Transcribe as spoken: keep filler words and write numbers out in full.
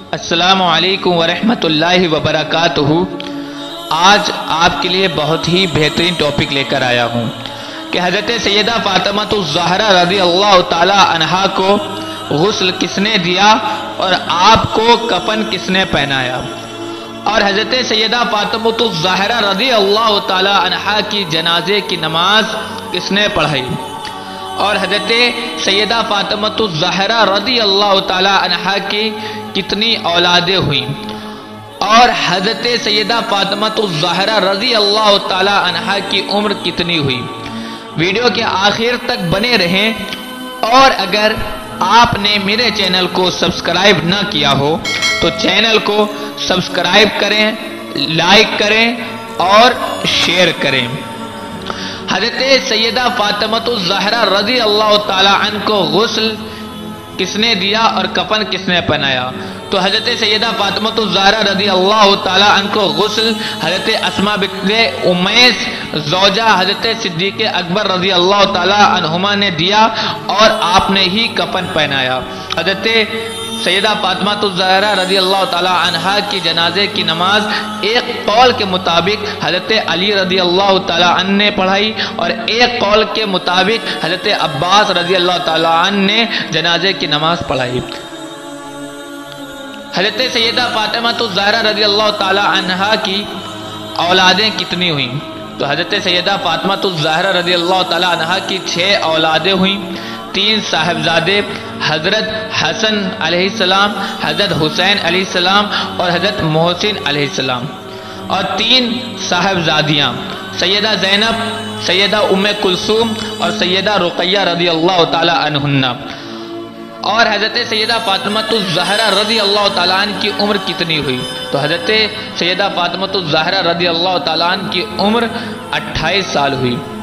السلام علیکم ورحمۃ اللہ وبرکاتہ۔ آج آپ کے لیے بہت ہی بہترین ٹاپک لے کر آیا ہوں کہ حضرت سیدہ فاطمہ الزہرا رضی اللہ تعالی عنہا کو غسل کس نے دیا اور آپ کو کفن کس نے پہنایا، اور حضرت سیدہ فاطمہ الزہرا رضی اللہ تعالی عنہا کی جنازے کی نماز کس نے پڑھائی، اور حضرت سیدہ فاطمہ الزہرا رضی اللہ تعالی عنہا کی کتنی اولادیں ہوئیں، اور حضرت سیدہ فاطمہ الزہرا رضی اللہ تعالی عنہا کی عمر کتنی ہوئی۔ ویڈیو کے آخر تک بنے رہیں، اور اگر آپ نے میرے چینل کو سبسکرائب نہ کیا ہو تو چینل کو سبسکرائب کریں، لائک کریں اور شیئر کریں۔ حضرت سیدہ فاطمہ الزہرا رضی اللہ تعالی عنہ کو غسل کس نے دیا اور کفن کس نے پہنایا؟ تو حضرت سیدہ فاطمہ الزہرا رضی اللہ تعالی عنہ کو غسل حضرت اسماء بنت امیس زوجہ حضرت صدیق اکبر رضی اللہ تعالی عنہما نے دیا اور آپ نے ہی کفن پہنایا۔ حضرت سیدہ فاطمہ الزہرا رضی اللہ تعالی عنہا کی جنازے کی نماز ایک قول کے مطابق حضرت علی رضی اللہ تعالی عنہ نے پڑھائی، اور ایک قول کے مطابق حضرت عباس رضی اللہ تعالی عنہ نے جنازے کی نماز پڑھائی۔ حضرت سیدہ فاطمہ الزہرا رضی اللہ تعالی عنہا کی اولادیں کتنی ہوئیں؟ تو حضرت سیدہ فاطمہ الزہرا رضی اللہ تعالی عنہا کی چھ اولادیں ہوئیں، تین صاحبزادے حضرت حسن علیہ السلام، حضرت حسین علیہ السلام اور حضرت محسن علیہ السلام، اور تین صاحبزادیاں سیدہ زینب، سیدہ ام کلثوم اور سیدہ رقیہ رضی اللہ تعالی عنہن۔ اور حضرت سیدہ فاطمہ الزہرا رضی اللہ تعالی عنہ کی عمر کتنی ہوئی؟ تو حضرت سیدہ فاطمہ الزہرا رضی اللہ تعالی عنہ کی عمر اٹھائیس سال ہوئی۔